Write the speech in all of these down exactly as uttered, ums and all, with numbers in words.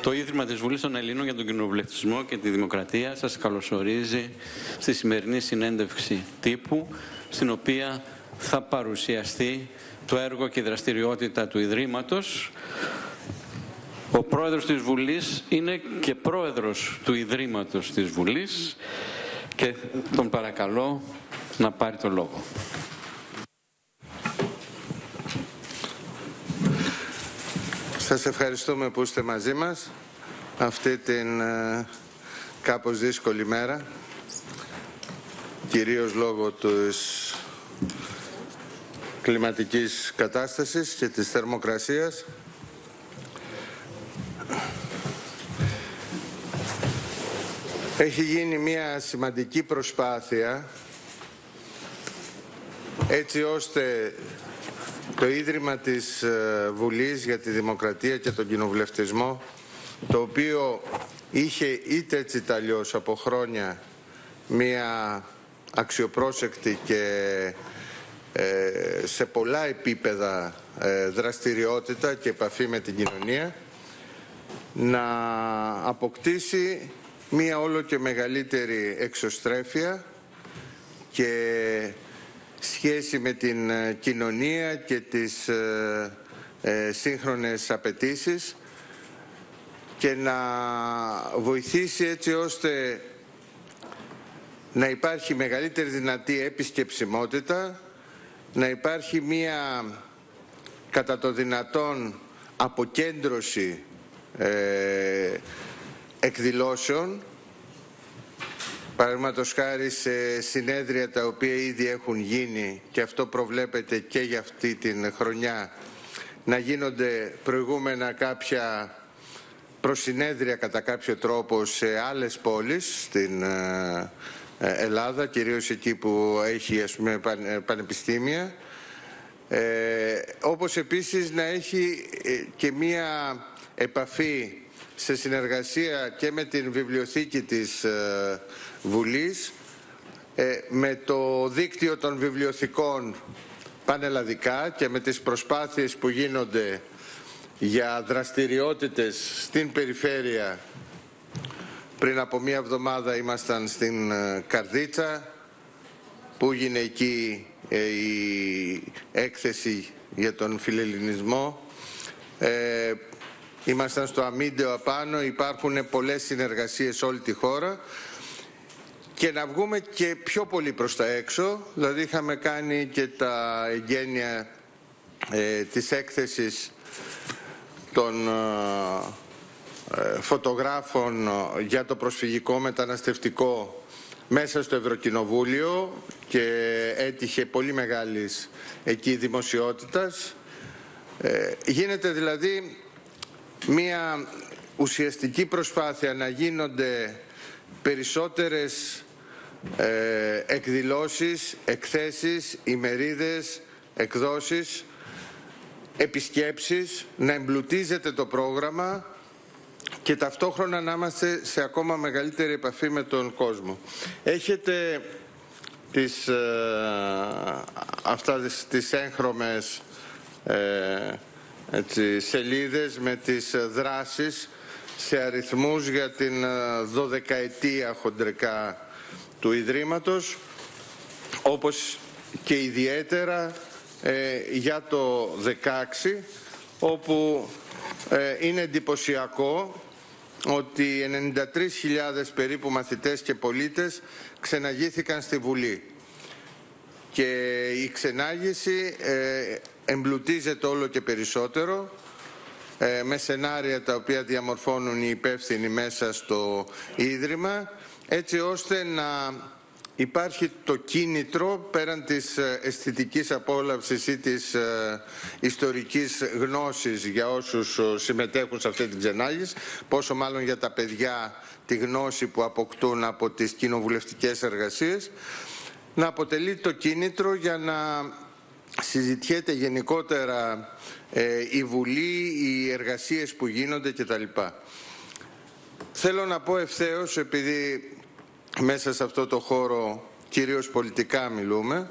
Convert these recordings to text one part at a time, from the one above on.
Το Ίδρυμα της Βουλής των Ελλήνων για τον Κοινοβουλευτισμό και τη Δημοκρατία σας καλωσορίζει στη σημερινή συνέντευξη τύπου, στην οποία θα παρουσιαστεί το έργο και η δραστηριότητα του Ιδρύματος. Ο πρόεδρος της Βουλής είναι και πρόεδρος του Ιδρύματος της Βουλής και τον παρακαλώ να πάρει το λόγο. Σας ευχαριστούμε που είστε μαζί μας αυτή την ε, κάπως δύσκολη μέρα, κυρίως λόγω της κλιματικής κατάστασης και της θερμοκρασίας. Έχει γίνει μια σημαντική προσπάθεια έτσι ώστε το Ίδρυμα της Βουλής για τη Δημοκρατία και τον Κοινοβουλευτισμό, το οποίο είχε είτε έτσι είτε αλλιώς από χρόνια μια αξιοπρόσεκτη και ε, σε πολλά επίπεδα ε, δραστηριότητα και επαφή με την κοινωνία, να αποκτήσει μια όλο και μεγαλύτερη εξωστρέφεια και σχέση με την κοινωνία και τις ε, ε, σύγχρονες απαιτήσεις και να βοηθήσει έτσι ώστε να υπάρχει μεγαλύτερη δυνατή επισκεψιμότητα, να υπάρχει μία κατά το δυνατόν αποκέντρωση ε, εκδηλώσεων, παραδείγματος χάρη σε συνέδρια τα οποία ήδη έχουν γίνει, και αυτό προβλέπεται και για αυτή την χρονιά, να γίνονται προηγούμενα κάποια προσυνέδρια κατά κάποιο τρόπο σε άλλες πόλεις στην Ελλάδα, κυρίως εκεί που έχει, ας πούμε, πανεπιστήμια, ε, όπως επίσης να έχει και μία επαφή σε συνεργασία και με την βιβλιοθήκη της ε, Βουλής, ε, με το δίκτυο των βιβλιοθηκών πανελλαδικά και με τις προσπάθειες που γίνονται για δραστηριότητες στην περιφέρεια. Πριν από μία εβδομάδα ήμασταν στην ε, Καρδίτσα, που έγινε εκεί ε, η έκθεση για τον φιλελληνισμό. Ε, Ήμασταν στο Αμίντεο απάνω, υπάρχουν πολλές συνεργασίες σε όλη τη χώρα, και να βγούμε και πιο πολύ προς τα έξω. Δηλαδή είχαμε κάνει και τα εγγένεια ε, της έκθεσης των ε, φωτογράφων για το προσφυγικό μεταναστευτικό μέσα στο Ευρωκοινοβούλιο και έτυχε πολύ μεγάλης εκεί δημοσιότητας. Ε, γίνεται δηλαδή μία ουσιαστική προσπάθεια να γίνονται περισσότερες ε, εκδηλώσεις, εκθέσεις, ημερίδες, εκδόσεις, επισκέψεις, να εμπλουτίζεται το πρόγραμμα και ταυτόχρονα να είμαστε σε ακόμα μεγαλύτερη επαφή με τον κόσμο. Έχετε τις, ε, αυτά τις, τις έγχρωμες ε, έτσι, σελίδες με τις δράσεις σε αριθμούς για την δωδεκαετία χοντρικά του Ιδρύματος, όπως και ιδιαίτερα ε, για το δεκαέξι, όπου ε, είναι εντυπωσιακό ότι ενενήντα τρεις χιλιάδες περίπου μαθητές και πολίτες ξεναγήθηκαν στη Βουλή, και η ξενάγηση ε, εμπλουτίζεται όλο και περισσότερο ε, με σενάρια τα οποία διαμορφώνουν οι υπεύθυνοι μέσα στο Ίδρυμα, έτσι ώστε να υπάρχει το κίνητρο πέραν της αισθητικής απόλαυσης ή της ε, ιστορικής γνώσης για όσους συμμετέχουν σε αυτή την ξενάγηση, πόσο μάλλον για τα παιδιά τη γνώση που αποκτούν από τις κοινοβουλευτικές εργασίες, να αποτελεί το κίνητρο για να συζητιέται γενικότερα ε, η Βουλή, οι εργασίες που γίνονται κτλ. Θέλω να πω ευθέως, επειδή μέσα σε αυτό το χώρο κυρίως πολιτικά μιλούμε,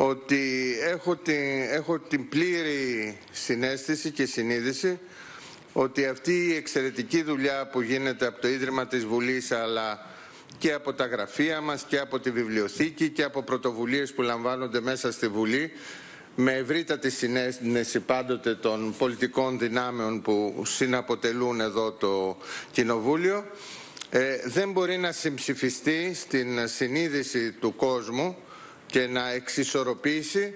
ότι έχω την, έχω την πλήρη συναίσθηση και συνείδηση ότι αυτή η εξαιρετική δουλειά που γίνεται από το Ίδρυμα της Βουλής, αλλά και από τα γραφεία μας και από τη βιβλιοθήκη και από πρωτοβουλίες που λαμβάνονται μέσα στη Βουλή, με ευρύτατη συνένεση πάντοτε των πολιτικών δυνάμεων που συναποτελούν εδώ το Κοινοβούλιο, ε, δεν μπορεί να συμψηφιστεί στην συνείδηση του κόσμου και να εξισορροπήσει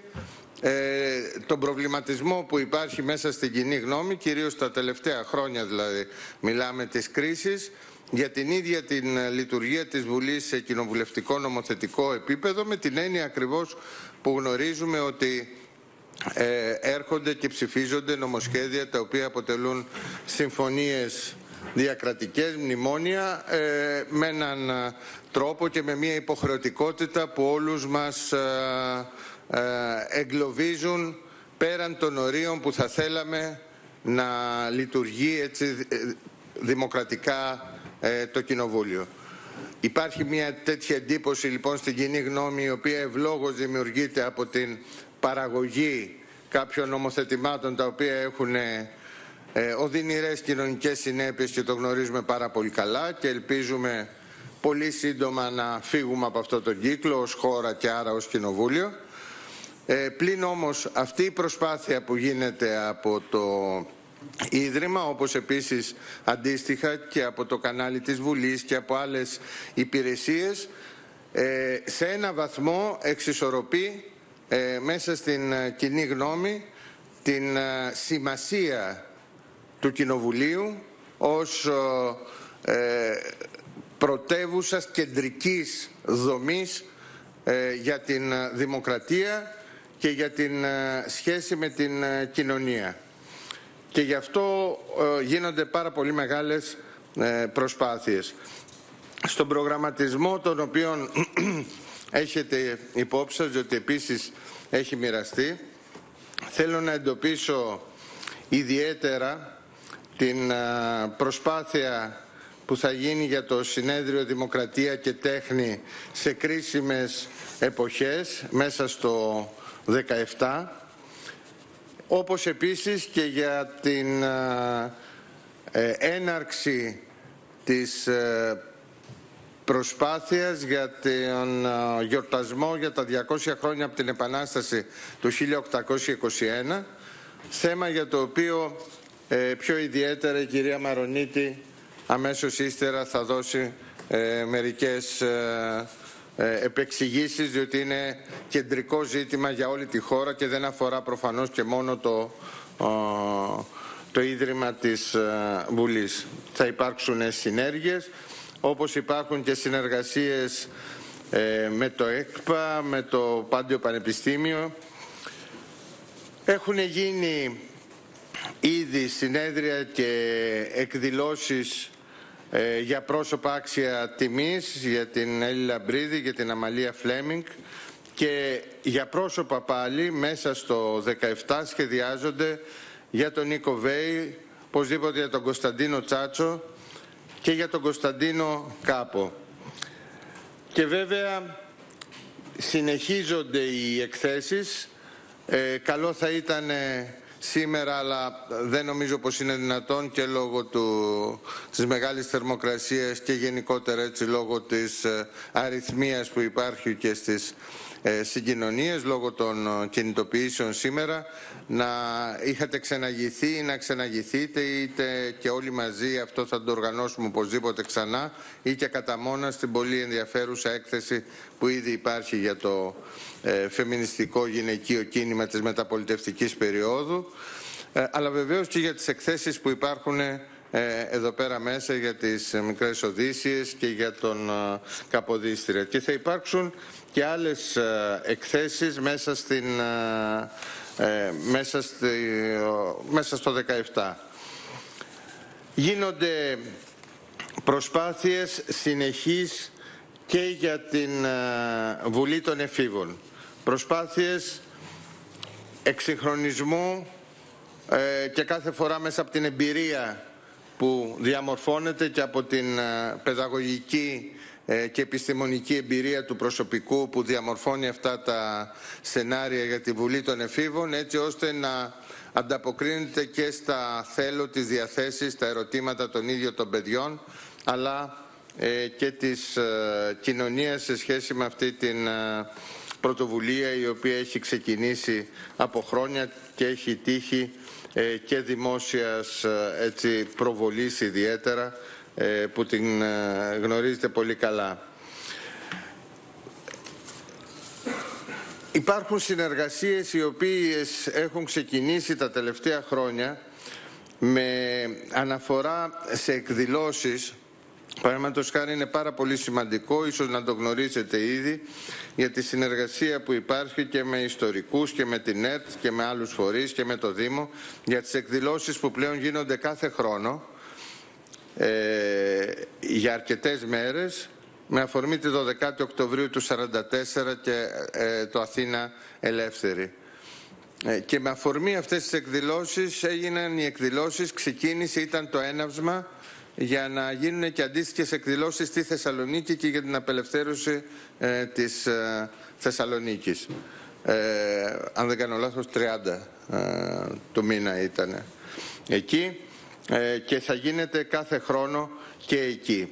ε, τον προβληματισμό που υπάρχει μέσα στην κοινή γνώμη, κυρίως τα τελευταία χρόνια δηλαδή μιλάμε της κρίσης, για την ίδια την λειτουργία της Βουλής σε κοινοβουλευτικό νομοθετικό επίπεδο, με την έννοια ακριβώς που γνωρίζουμε ότι ε, έρχονται και ψηφίζονται νομοσχέδια τα οποία αποτελούν συμφωνίες διακρατικές, μνημόνια, ε, με έναν τρόπο και με μια υποχρεωτικότητα που όλους μας ε, ε, εγκλωβίζουν πέραν των ορίων που θα θέλαμε να λειτουργεί έτσι δημοκρατικά ε, το Κοινοβούλιο. Υπάρχει μια τέτοια εντύπωση λοιπόν στην κοινή γνώμη, η οποία ευλόγως δημιουργείται από την παραγωγή κάποιων νομοθετημάτων τα οποία έχουν ε, οδυνηρές κοινωνικές συνέπειες και το γνωρίζουμε πάρα πολύ καλά και ελπίζουμε πολύ σύντομα να φύγουμε από αυτό τον κύκλο ως χώρα και άρα ως Κοινοβούλιο. Ε, πλην όμως αυτή η προσπάθεια που γίνεται από το Ίδρυμα, όπως επίσης αντίστοιχα και από το κανάλι της Βουλής και από άλλες υπηρεσίες, ε, σε ένα βαθμό εξισορροπεί ε, μέσα στην κοινή γνώμη την ε, σημασία του Κοινοβουλίου ως ε, πρωτεύουσας κεντρικής δομής ε, για την δημοκρατία και για την ε, σχέση με την ε, κοινωνία. Και γι' αυτό ε, γίνονται πάρα πολύ μεγάλες ε, προσπάθειες. Στον προγραμματισμό τον οποίο έχετε υπόψη σας, διότι επίσης έχει μοιραστεί, θέλω να εντοπίσω ιδιαίτερα την ε, προσπάθεια που θα γίνει για το Συνέδριο Δημοκρατία και Τέχνη σε κρίσιμες εποχές μέσα στο δεκαεπτά, όπως επίσης και για την ε, έναρξη της ε, προσπάθειας για τον ε, γιορτασμό για τα διακόσια χρόνια από την Επανάσταση του χίλια οκτακόσια είκοσι ένα, θέμα για το οποίο ε, πιο ιδιαίτερα η κυρία Μαρονίτη αμέσως ύστερα θα δώσει ε, μερικές ε, επεξηγήσεις, διότι είναι κεντρικό ζήτημα για όλη τη χώρα και δεν αφορά προφανώς και μόνο το, το Ίδρυμα της Βουλής. Θα υπάρξουν συνέργειες, όπως υπάρχουν και συνεργασίες με το ΕΚΠΑ, με το Πάντιο Πανεπιστήμιο. Έχουν γίνει ήδη συνέδρια και εκδηλώσεις Ε, για πρόσωπα άξια τιμής, για την Έλλη Λαμπρίδη, για την Αμαλία Φλέμινγκ, και για πρόσωπα πάλι μέσα στο δεκαεπτά σχεδιάζονται για τον Νίκο Βέη, οπωσδήποτε για τον Κωνσταντίνο Τσάτσο και για τον Κωνσταντίνο Κάπο. Και βέβαια συνεχίζονται οι εκθέσεις. Ε, καλό θα ήταν σήμερα, αλλά δεν νομίζω πως είναι δυνατόν και λόγω του, της μεγάλης θερμοκρασίας και γενικότερα έτσι λόγω της ε, αριθμίας που υπάρχει και στις ε, συγκοινωνίες, λόγω των ε, κινητοποιήσεων σήμερα, να είχατε ξεναγηθεί ή να ξεναγηθείτε, είτε και όλοι μαζί, αυτό θα το οργανώσουμε οπωσδήποτε ξανά, ή και κατά μόνα στην πολύ ενδιαφέρουσα έκθεση που ήδη υπάρχει για το ε, φεμινιστικό γυναικείο κίνημα της μεταπολιτευτικής περίοδου, ε, αλλά βεβαίως και για τις εκθέσεις που υπάρχουν ε, εδώ πέρα μέσα για τις ε, μικρές Οδύσσιες και για τον ε, Καποδίστρια. Και θα υπάρξουν και άλλες ε, εκθέσεις μέσα, στην, ε, ε, μέσα, στη, ε, μέσα στο δεκαεπτά. Γίνονται προσπάθειες συνεχείς και για την ε, Βουλή των Εφήβων. Προσπάθειες εξυγχρονισμού ε, και κάθε φορά μέσα από την εμπειρία που διαμορφώνεται και από την ε, παιδαγωγική και επιστημονική εμπειρία του προσωπικού που διαμορφώνει αυτά τα σενάρια για τη Βουλή των Εφήβων, έτσι ώστε να ανταποκρίνεται και στα θέλω, τις διαθέσεις, τα ερωτήματα των ίδιων των παιδιών, αλλά και της κοινωνίας σε σχέση με αυτή την πρωτοβουλία η οποία έχει ξεκινήσει από χρόνια και έχει τύχει και δημόσιας έτσι, προβολής ιδιαίτερα, που την γνωρίζετε πολύ καλά. Υπάρχουν συνεργασίες οι οποίες έχουν ξεκινήσει τα τελευταία χρόνια με αναφορά σε εκδηλώσεις. Παραδείγματος χάρη, είναι πάρα πολύ σημαντικό, ίσως να το γνωρίζετε ήδη, για τη συνεργασία που υπάρχει και με ιστορικούς και με την ΕΡΤ και με άλλους φορείς και με το Δήμο, για τις εκδηλώσεις που πλέον γίνονται κάθε χρόνο ε, για αρκετές μέρες, με αφορμή τη δωδεκάτη Οκτωβρίου του σαράντα τέσσερα και ε, το Αθήνα Ελεύθερη. Ε, και με αφορμή αυτές τις εκδηλώσεις έγιναν οι εκδηλώσεις, ξεκίνησε, ήταν το έναυσμα για να γίνουν και αντίστοιχες εκδηλώσεις στη Θεσσαλονίκη και για την απελευθέρωση ε, της ε, Θεσσαλονίκης. Ε, αν δεν κάνω λάθος, τριάντα ε, του μήνα ήταν εκεί ε, και θα γίνεται κάθε χρόνο και εκεί.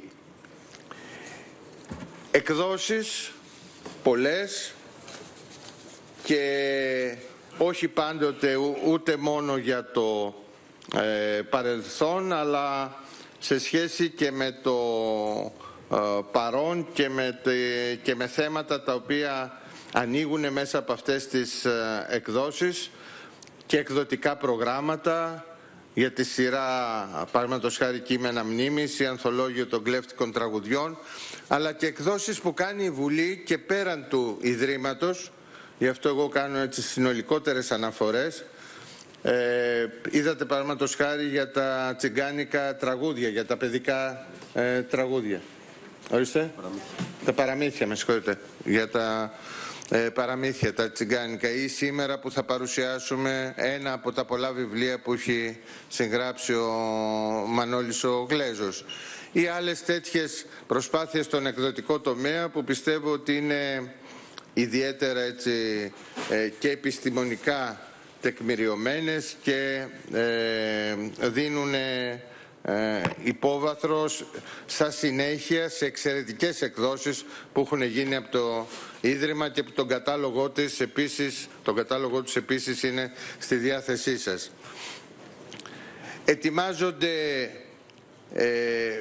Εκδόσεις πολλές και όχι πάντοτε ούτε μόνο για το ε, παρελθόν, αλλά σε σχέση και με το ε, παρόν και με, τε, και με θέματα τα οποία ανοίγουν μέσα από αυτές τις ε, εκδόσεις και εκδοτικά προγράμματα για τη σειρά, παραδείγματος χάρη, κείμενα μνήμης ή ανθολόγιο των κλέφτικων τραγουδιών, αλλά και εκδόσεις που κάνει η Βουλή και πέραν του Ιδρύματος. Γι' αυτό εγώ κάνω έτσι συνολικότερες αναφορές. Ε, είδατε παραδείγματος χάρη για τα τσιγκάνικα τραγούδια, για τα παιδικά ε, τραγούδια. Ορίστε. Παραμύθια. Τα παραμύθια, με συγχωρείτε. Για τα ε, παραμύθια, τα τσιγκάνικα. Ή σήμερα που θα παρουσιάσουμε ένα από τα πολλά βιβλία που έχει συγγράψει ο Μανώλης ο Γλέζος. Ή άλλες τέτοιες προσπάθειες στον εκδοτικό τομέα που πιστεύω ότι είναι ιδιαίτερα έτσι, ε, και επιστημονικά τεκμηριωμένες και ε, δίνουν ε, υπόβαθρο σαν συνέχεια σε εξαιρετικές εκδόσεις που έχουν γίνει από το Ίδρυμα και που τον κατάλογο της επίσης, τον κατάλογο τους επίσης είναι στη διάθεσή σας. Ετοιμάζονται ε,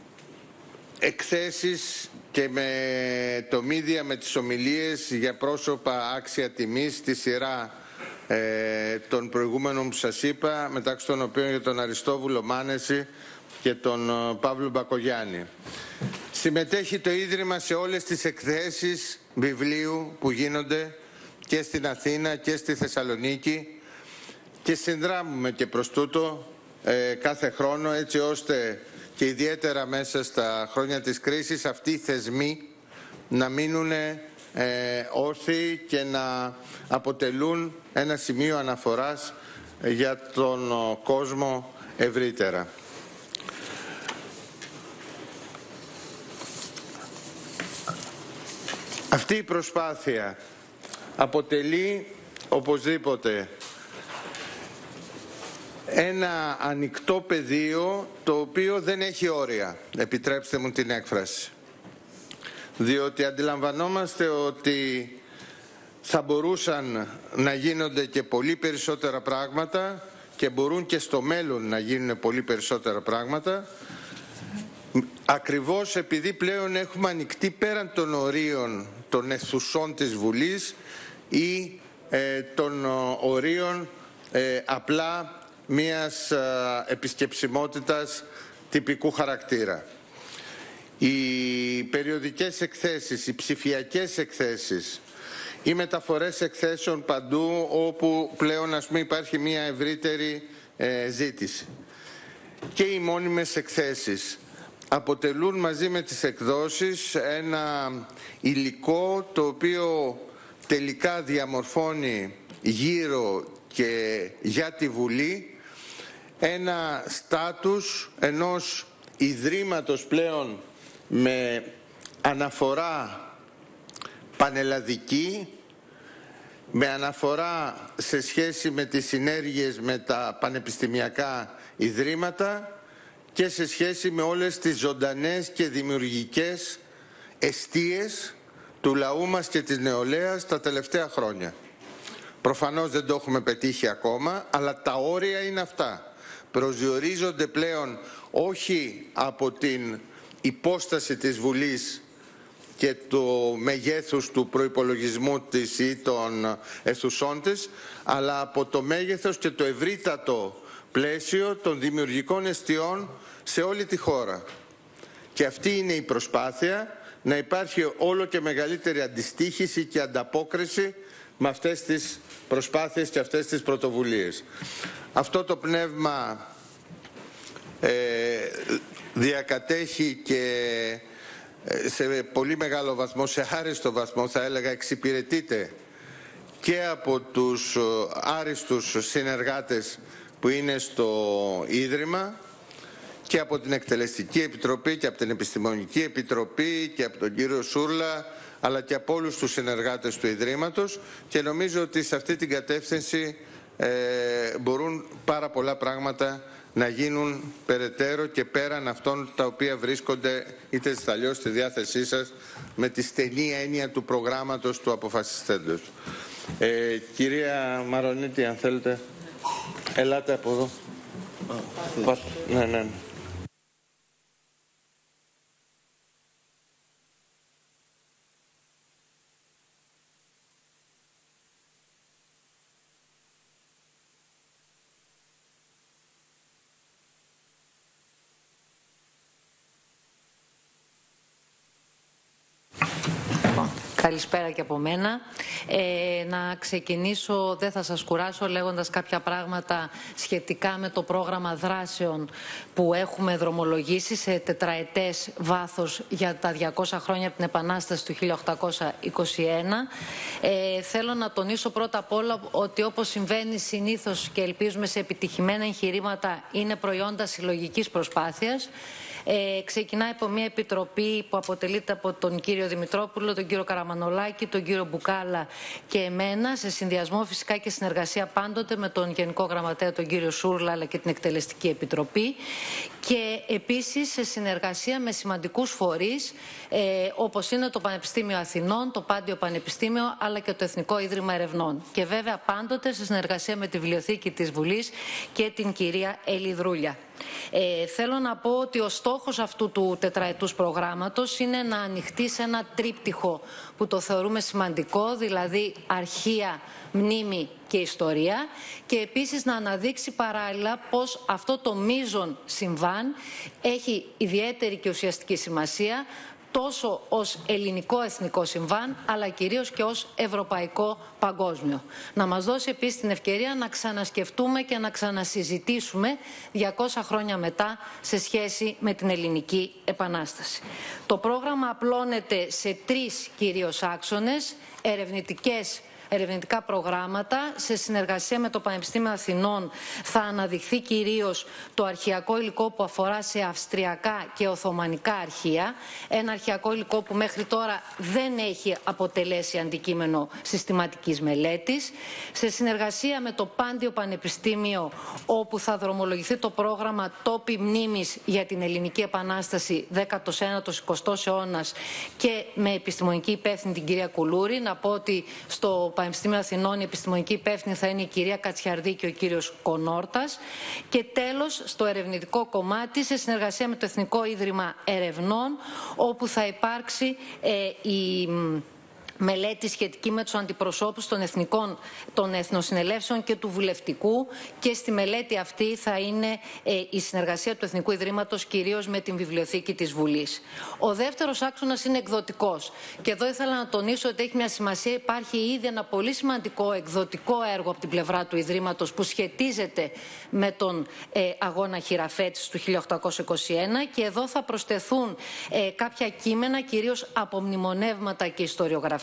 εκθέσεις και με το Μίδια, με τις ομιλίες για πρόσωπα άξια τιμής στη σειρά ε, των προηγούμενων που σας είπα, μεταξύ των οποίων για τον Αριστόβουλο Μάνεση και τον ε, Παύλο Μπακογιάννη. Συμμετέχει το Ίδρυμα σε όλες τις εκθέσεις βιβλίου που γίνονται και στην Αθήνα και στη Θεσσαλονίκη και συνδράμουμε και προς τούτο ε, κάθε χρόνο, έτσι ώστε και ιδιαίτερα μέσα στα χρόνια της κρίσης αυτοί οι θεσμοί να μείνουν ε, όρθιοι και να αποτελούν ένα σημείο αναφοράς για τον ο, κόσμο ευρύτερα. Αυτή η προσπάθεια αποτελεί οπωσδήποτε ένα ανοιχτό πεδίο το οποίο δεν έχει όρια, επιτρέψτε μου την έκφραση. Διότι αντιλαμβανόμαστε ότι θα μπορούσαν να γίνονται και πολύ περισσότερα πράγματα και μπορούν και στο μέλλον να γίνουν πολύ περισσότερα πράγματα, ακριβώς επειδή πλέον έχουμε ανοιχτεί πέραν των ορίων των αιθουσών της Βουλής ή ε, των ορίων ε, απλά μιας ε, επισκεψιμότητας τυπικού χαρακτήρα. Οι περιοδικές εκθέσεις, οι ψηφιακές εκθέσεις, οι μεταφορές εκθέσεων παντού όπου πλέον ας πούμε υπάρχει μια ευρύτερη ε, ζήτηση. Και οι μόνιμες εκθέσεις αποτελούν μαζί με τις εκδόσεις ένα υλικό το οποίο τελικά διαμορφώνει γύρω και για τη Βουλή ένα στάτους ενός ιδρύματος πλέον με αναφορά πανελλαδική, με αναφορά σε σχέση με τις συνέργειες με τα πανεπιστημιακά ιδρύματα και σε σχέση με όλες τις ζωντανές και δημιουργικές εστίες του λαού μας και της νεολαίας τα τελευταία χρόνια. Προφανώς δεν το έχουμε πετύχει ακόμα, αλλά τα όρια είναι αυτά. Προσδιορίζονται πλέον όχι από την υπόσταση της Βουλής και του μεγέθους του προϋπολογισμού της ή των αιθουσών της, αλλά από το μέγεθος και το ευρύτατο πλαίσιο των δημιουργικών εστιών σε όλη τη χώρα. Και αυτή είναι η προσπάθεια, να υπάρχει όλο και μεγαλύτερη αντιστοίχηση και ανταπόκριση με αυτές τις προσπάθειες και αυτές τις πρωτοβουλίες. Αυτό το πνεύμα ε, διακατέχει και σε πολύ μεγάλο βαθμό, σε άριστο βαθμό θα έλεγα, εξυπηρετείται και από τους άριστους συνεργάτες που είναι στο Ίδρυμα και από την Εκτελεστική Επιτροπή και από την Επιστημονική Επιτροπή και από τον κύριο Σούρλα, αλλά και από όλους τους συνεργάτες του Ιδρύματος, και νομίζω ότι σε αυτή την κατεύθυνση ε, μπορούν πάρα πολλά πράγματα να γίνουν περαιτέρω και πέραν αυτών τα οποία βρίσκονται είτε αλλιώς στη διάθεσή σας με τη στενή έννοια του προγράμματος του αποφασιστέντος. Ε, κυρία Μαρονίτη, αν θέλετε, ελάτε από εδώ. Oh, ναι, ναι, ναι. Καλησπέρα και από μένα. Ε, να ξεκινήσω, δεν θα σας κουράσω, λέγοντας κάποια πράγματα σχετικά με το πρόγραμμα δράσεων που έχουμε δρομολογήσει σε τετραετές βάθος για τα διακόσια χρόνια από την Επανάσταση του χίλια οκτακόσια είκοσι ένα. Ε, θέλω να τονίσω πρώτα απ' όλα ότι, όπως συμβαίνει συνήθως και ελπίζουμε σε επιτυχημένα εγχειρήματα, είναι προϊόντα συλλογικής προσπάθειας. Ε, ξεκινάει από μια επιτροπή που αποτελείται από τον κύριο Δημητρόπουλο, τον κύριο Καραμανολάκη, τον κύριο Μπουκάλα και εμένα, σε συνδυασμό φυσικά και συνεργασία πάντοτε με τον Γενικό Γραμματέα, τον κύριο Σούρλα, αλλά και την Εκτελεστική Επιτροπή, και επίσης σε συνεργασία με σημαντικούς φορείς ε, όπως είναι το Πανεπιστήμιο Αθηνών, το Πάντιο Πανεπιστήμιο, αλλά και το Εθνικό Ίδρυμα Ερευνών, και βέβαια πάντοτε σε συνεργασία με τη Βιβλιοθήκη της Βουλής και την κυρία Ελιδρούλια. Ε, θέλω να πω ότι ο στόχος αυτού του τετραετούς προγράμματος είναι να ανοιχτεί σε ένα τρίπτυχο που το θεωρούμε σημαντικό, δηλαδή αρχεία, μνήμη και ιστορία, και επίσης να αναδείξει παράλληλα πως αυτό το μείζον συμβάν έχει ιδιαίτερη και ουσιαστική σημασία, τόσο ως ελληνικό εθνικό συμβάν, αλλά κυρίως και ως ευρωπαϊκό παγκόσμιο. Να μας δώσει επίσης την ευκαιρία να ξανασκεφτούμε και να ξανασυζητήσουμε διακόσια χρόνια μετά σε σχέση με την Ελληνική Επανάσταση. Το πρόγραμμα απλώνεται σε τρεις κυρίως άξονες: ερευνητικές ερευνητικά προγράμματα. Σε συνεργασία με το Πανεπιστήμιο Αθηνών θα αναδειχθεί κυρίως το αρχαιακό υλικό που αφορά σε αυστριακά και οθωμανικά αρχεία. Ένα αρχαιακό υλικό που μέχρι τώρα δεν έχει αποτελέσει αντικείμενο συστηματικής μελέτης. Σε συνεργασία με το Πάντιο Πανεπιστήμιο, όπου θα δρομολογηθεί το πρόγραμμα Τόποι Μνήμης για την Ελληνική Επανάσταση δέκατος ένατος εικοστός αιώνας, και με επιστημονική υπεύθυνη την κυρία Κουλούρη. Να πω ότι στο Πανεπιστήμιο Αθηνών η επιστημονική υπεύθυνη θα είναι η κυρία Κατσιαρδή και ο κύριος Κονόρτας. Και τέλος, στο ερευνητικό κομμάτι, σε συνεργασία με το Εθνικό Ίδρυμα Ερευνών, όπου θα υπάρξει ε, η μελέτη σχετική με τους αντιπροσώπους των εθνικών, των εθνοσυνελεύσεων και του βουλευτικού, και στη μελέτη αυτή θα είναι ε, η συνεργασία του Εθνικού Ιδρύματος κυρίως με την Βιβλιοθήκη της Βουλής. Ο δεύτερος άξονας είναι εκδοτικός, και εδώ ήθελα να τονίσω ότι έχει μια σημασία. Υπάρχει ήδη ένα πολύ σημαντικό εκδοτικό έργο από την πλευρά του Ιδρύματος που σχετίζεται με τον ε, αγώνα χειραφέτησης του χίλια οκτακόσια είκοσι ένα, και εδώ θα προσθεθούν ε, κάποια κείμενα, κυρίως από μνημονεύματα και ιστοριογραφία,